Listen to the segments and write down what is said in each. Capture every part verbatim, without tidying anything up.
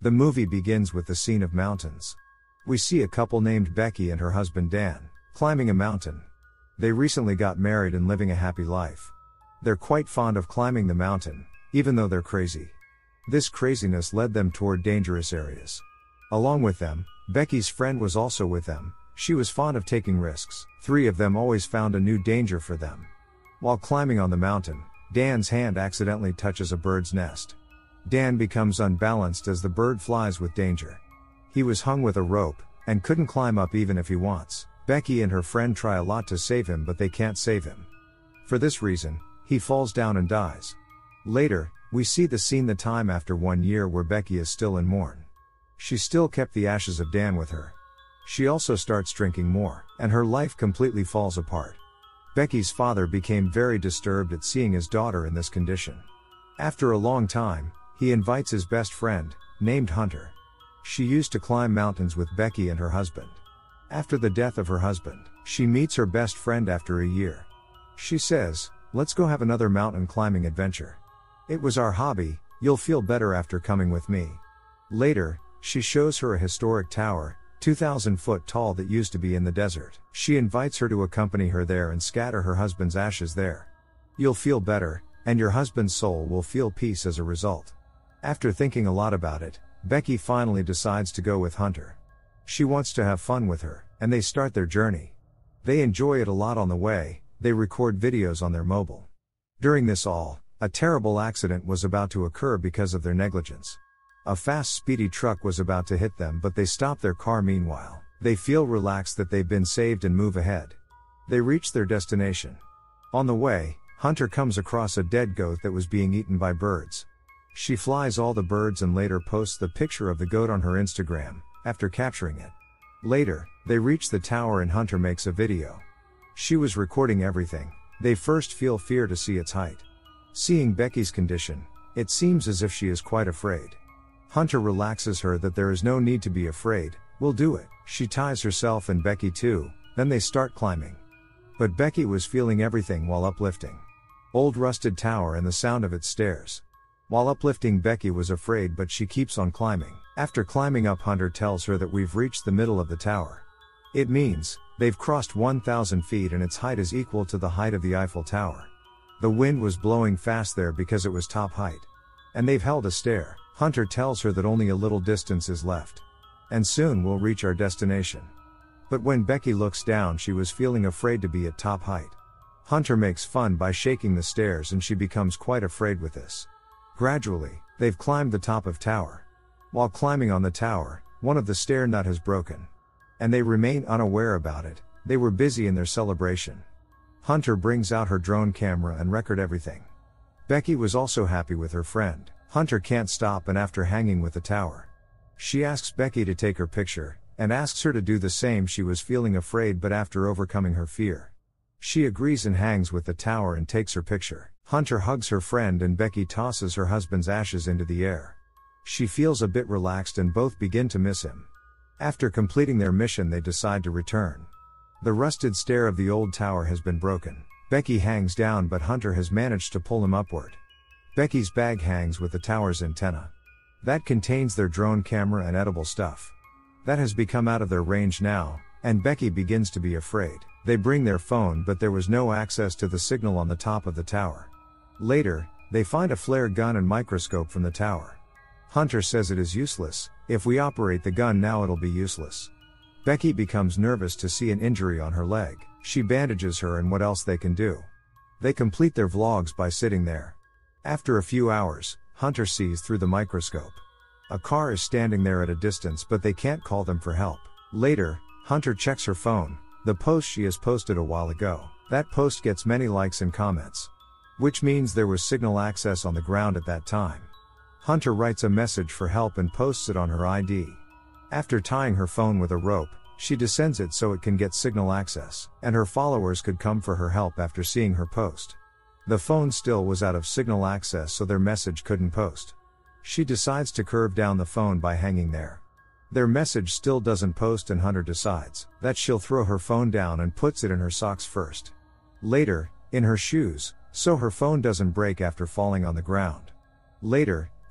The movie begins with the scene of mountains. We see a couple named Becky and her husband Dan, climbing a mountain. They recently got married and living a happy life. They're quite fond of climbing the mountain, even though they're crazy. This craziness led them toward dangerous areas. Along with them, Becky's friend was also with them. She was fond of taking risks. Three of them always found a new danger for them. While climbing on the mountain, Dan's hand accidentally touches a bird's nest. Dan becomes unbalanced as the bird flies with danger. He was hung with a rope, and couldn't climb up even if he wants. Becky and her friend try a lot to save him, but they can't save him. For this reason, he falls down and dies. Later, we see the scene the time after one year where Becky is still in mourn. She still kept the ashes of Dan with her. She also starts drinking more, and her life completely falls apart. Becky's father became very disturbed at seeing his daughter in this condition. After a long time, he invites his best friend, named Hunter. She used to climb mountains with Becky and her husband. After the death of her husband, she meets her best friend after a year. She says, "Let's go have another mountain climbing adventure. It was our hobby, you'll feel better after coming with me." Later, she shows her a historic tower, two thousand foot tall, that used to be in the desert. She invites her to accompany her there and scatter her husband's ashes there. You'll feel better, and your husband's soul will feel peace as a result. After thinking a lot about it, Becky finally decides to go with Hunter. She wants to have fun with her, and they start their journey. They enjoy it a lot on the way. They record videos on their mobile. During this all, a terrible accident was about to occur because of their negligence. A fast speedy truck was about to hit them, but they stop their car meanwhile. They feel relaxed that they've been saved and move ahead. They reach their destination. On the way, Hunter comes across a dead goat that was being eaten by birds. She flies all the birds and later posts the picture of the goat on her Instagram, after capturing it. Later, they reach the tower and Hunter makes a video. She was recording everything. They first feel fear to see its height. Seeing Becky's condition, it seems as if she is quite afraid. Hunter relaxes her that there is no need to be afraid, we'll do it. She ties herself and Becky too, then they start climbing. But Becky was feeling everything while uplifting. Old rusted tower and the sound of its stairs. While uplifting, Becky was afraid, but she keeps on climbing. After climbing up, Hunter tells her that we've reached the middle of the tower. It means, they've crossed one thousand feet and its height is equal to the height of the Eiffel Tower. The wind was blowing fast there because it was top height. And they've held a stare. Hunter tells her that only a little distance is left. And soon we'll reach our destination. But when Becky looks down, she was feeling afraid to be at top height. Hunter makes fun by shaking the stairs and she becomes quite afraid with this. Gradually, they've climbed the top of tower. While climbing on the tower, one of the stair nut has broken. And they remain unaware about it. They were busy in their celebration. Hunter brings out her drone camera and record everything. Becky was also happy with her friend. Hunter can't stop, and after hanging with the tower, she asks Becky to take her picture, and asks her to do the same. She was feeling afraid, but after overcoming her fear, she agrees and hangs with the tower and takes her picture. Hunter hugs her friend and Becky tosses her husband's ashes into the air. She feels a bit relaxed and both begin to miss him. After completing their mission, they decide to return. The rusted stair of the old tower has been broken. Becky hangs down, but Hunter has managed to pull him upward. Becky's bag hangs with the tower's antenna. That contains their drone camera and edible stuff. That has become out of their range now, and Becky begins to be afraid. They bring their phone, but there was no access to the signal on the top of the tower. Later, they find a flare gun and microscope from the tower. Hunter says it is useless. If we operate the gun now, it'll be useless. Becky becomes nervous to see an injury on her leg. She bandages her, and what else they can do. They complete their vlogs by sitting there. After a few hours, Hunter sees through the microscope. A car is standing there at a distance, but they can't call them for help. Later, Hunter checks her phone, the post she has posted a while ago. That post gets many likes and comments, which means there was signal access on the ground at that time. Hunter writes a message for help and posts it on her I D. After tying her phone with a rope, she descends it so it can get signal access, and her followers could come for her help after seeing her post. The phone still was out of signal access, so their message couldn't post. She decides to curve down the phone by hanging there. Their message still doesn't post, and Hunter decides that she'll throw her phone down and puts it in her socks first. Later, in her shoes, so her phone doesn't break after falling on the ground. Later,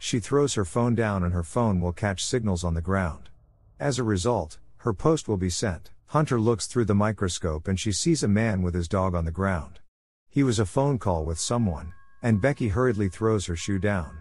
She throws her phone down and her phone will catch signals on the ground. As a result, her post will be sent. Hunter looks through the microscope and she sees a man with his dog on the ground. He was a phone call with someone, and Becky hurriedly throws her shoe down.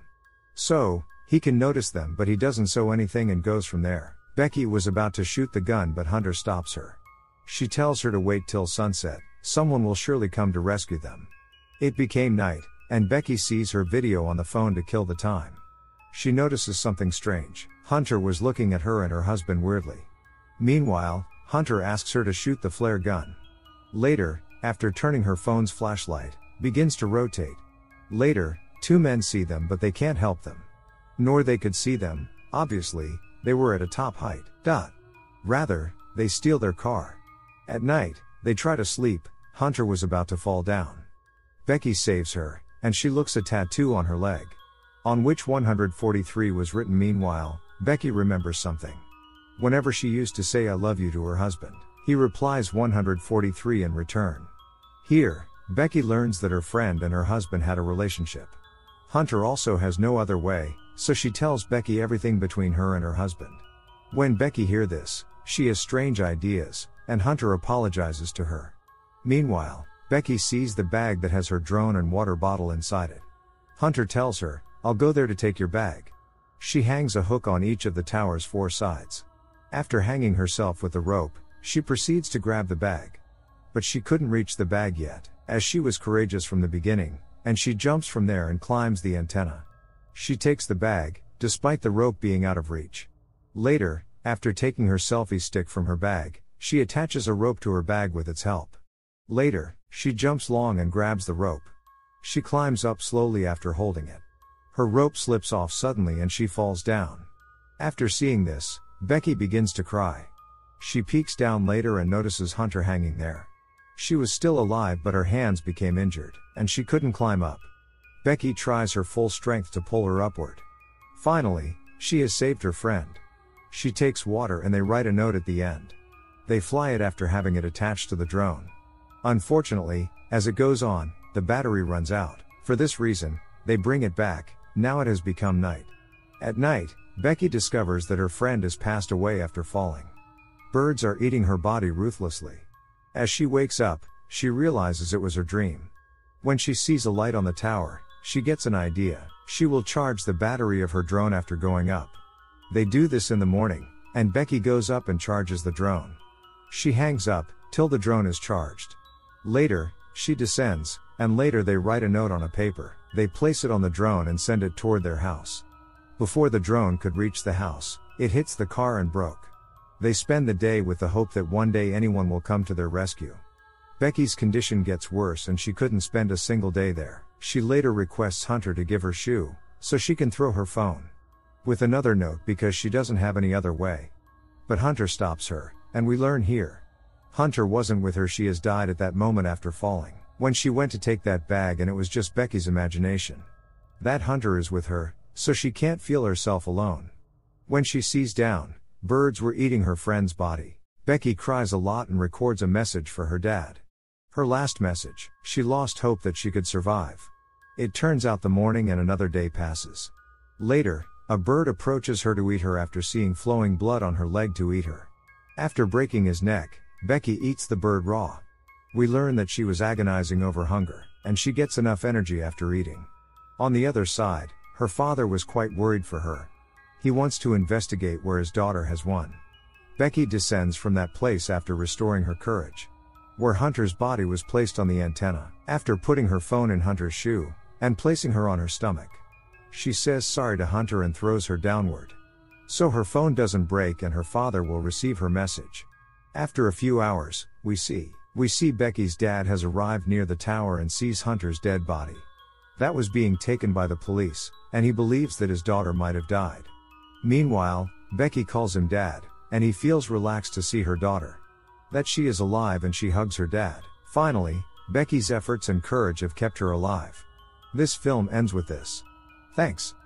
So, he can notice them but he doesn't say anything and goes from there. Becky was about to shoot the gun but Hunter stops her. She tells her to wait till sunset, someone will surely come to rescue them. It became night, and Becky sees her video on the phone to kill the time. She notices something strange. Hunter was looking at her and her husband weirdly. Meanwhile, Hunter asks her to shoot the flare gun. Later, after turning her phone's flashlight, begins to rotate. Later, two men see them but they can't help them. Nor they could see them, obviously, they were at a top height. Dot. Rather, they steal their car. At night, they try to sleep. Hunter was about to fall down. Becky saves her, and she looks at a tattoo on her leg, on which one hundred forty-three was written. Meanwhile, Becky remembers something. Whenever she used to say I love you to her husband, he replies one hundred forty-three in return. Here, Becky learns that her friend and her husband had a relationship. Hunter also has no other way, so she tells Becky everything between her and her husband. When Becky hears this, she has strange ideas, and Hunter apologizes to her. Meanwhile, Becky sees the bag that has her drone and water bottle inside it. Hunter tells her, I'll go there to take your bag. She hangs a hook on each of the tower's four sides. After hanging herself with the rope, she proceeds to grab the bag. But she couldn't reach the bag yet, as she was courageous from the beginning, and she jumps from there and climbs the antenna. She takes the bag, despite the rope being out of reach. Later, after taking her selfie stick from her bag, she attaches a rope to her bag with its help. Later, she jumps long and grabs the rope. She climbs up slowly after holding it. Her rope slips off suddenly and she falls down. After seeing this, Becky begins to cry. She peeks down later and notices Hunter hanging there. She was still alive but her hands became injured, and she couldn't climb up. Becky tries her full strength to pull her upward. Finally, she has saved her friend. She takes water and they write a note at the end. They fly it after having it attached to the drone. Unfortunately, as it goes on, the battery runs out. For this reason, they bring it back. Now it has become night. At night, Becky discovers that her friend has passed away after falling. Birds are eating her body ruthlessly. As she wakes up, she realizes it was her dream. When she sees a light on the tower, she gets an idea. She will charge the battery of her drone after going up. They do this in the morning, and Becky goes up and charges the drone. She hangs up, till the drone is charged. Later, she descends, and later they write a note on a paper. They place it on the drone and send it toward their house. Before the drone could reach the house, it hits the car and broke. They spend the day with the hope that one day anyone will come to their rescue. Becky's condition gets worse and she couldn't spend a single day there. She later requests Hunter to give her shoe, so she can throw her phone. With another note because she doesn't have any other way. But Hunter stops her, and we learn here. Hunter wasn't with her, she has died at that moment after falling, when she went to take that bag, and it was just Becky's imagination. That Hunter is with her, so she can't feel herself alone. When she sees down, birds were eating her friend's body. Becky cries a lot and records a message for her dad. Her last message, she lost hope that she could survive. It turns out the morning and another day passes. Later, a bird approaches her to eat her after seeing flowing blood on her leg to eat her. After breaking his neck, Becky eats the bird raw. We learn that she was agonizing over hunger, and she gets enough energy after eating. On the other side, her father was quite worried for her. He wants to investigate where his daughter has won. Becky descends from that place after restoring her courage. Where Hunter's body was placed on the antenna, after putting her phone in Hunter's shoe, and placing her on her stomach. She says sorry to Hunter and throws her downward. So her phone doesn't break and her father will receive her message. After a few hours, we see, we see Becky's dad has arrived near the tower and sees Hunter's dead body. That was being taken by the police, and he believes that his daughter might have died. Meanwhile, Becky calls him dad, and he feels relaxed to see her daughter. That she is alive and she hugs her dad. Finally, Becky's efforts and courage have kept her alive. This film ends with this. Thanks.